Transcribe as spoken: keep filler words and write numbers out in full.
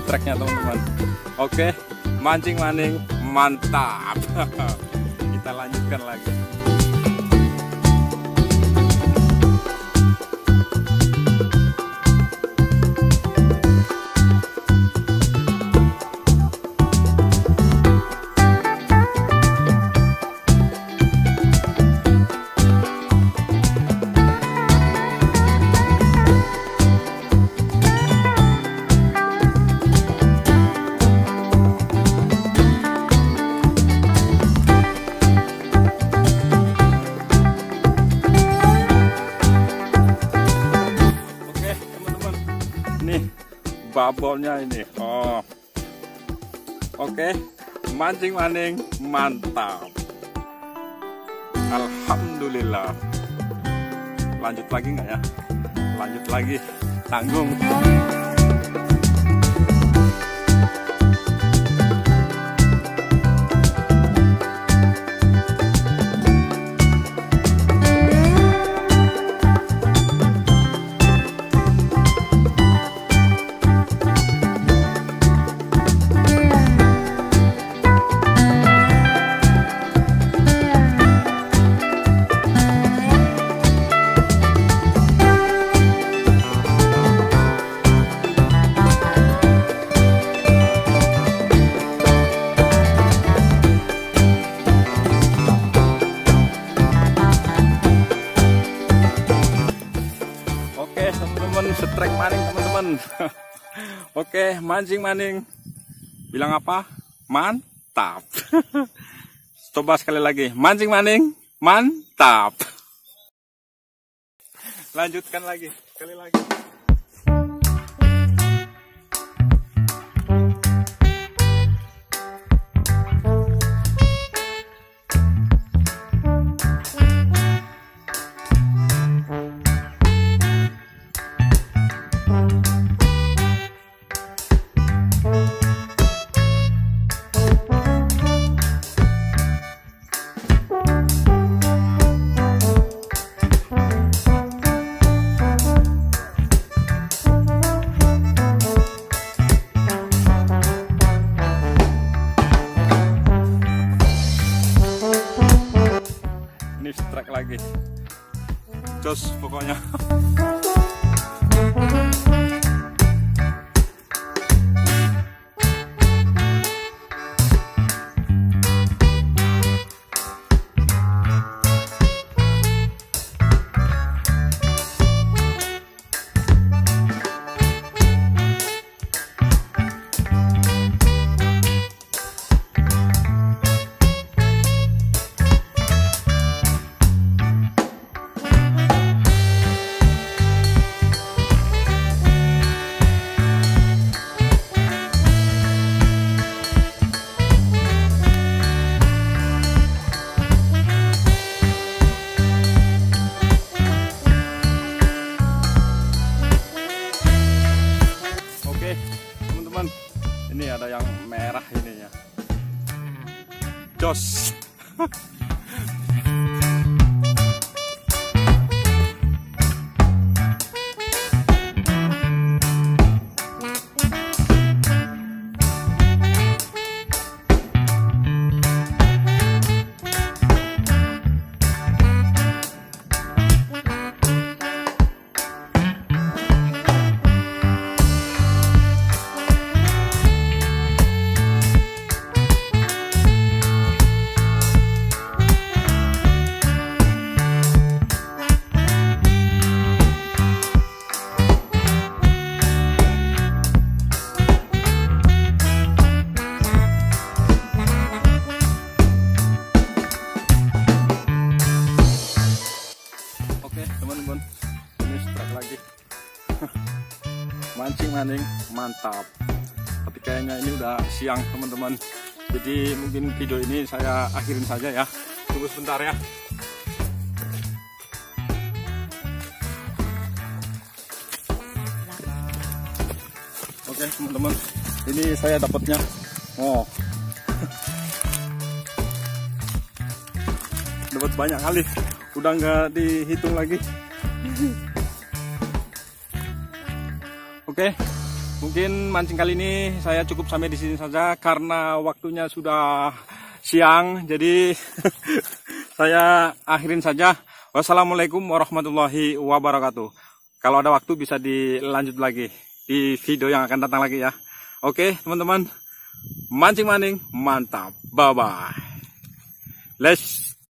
treknya teman-teman. Oke, mancing maning mantap. Kita lanjutkan lagi. Babolnya ini, oh, oke, mancing maning mantap, alhamdulillah. Lanjut lagi nggak ya? Lanjut lagi, tanggung. Setrek maning teman-teman. Oke, mancing maning. Bilang apa? Mantap. Coba sekali lagi. Mancing maning mantap. Lanjutkan lagi. Sekali lagi. Strike lagi, jos pokoknya. Teman-teman, ini ada yang merah ininya, jos. Teman-teman, ini strike lagi. Mancing maning mantap. Tapi kayaknya ini udah siang teman-teman, jadi mungkin video ini saya akhirin saja ya. Tunggu sebentar ya. Oke teman-teman, ini saya dapatnya. Oh, dapat banyak kali, udah nggak dihitung lagi. Oke, mungkin mancing kali ini saya cukup sampai di sini saja karena waktunya sudah siang. Jadi saya akhirin saja. Wassalamualaikum warahmatullahi wabarakatuh. Kalau ada waktu bisa dilanjut lagi di video yang akan datang lagi ya. Oke teman-teman, mancing maning mantap. Bye bye. Let's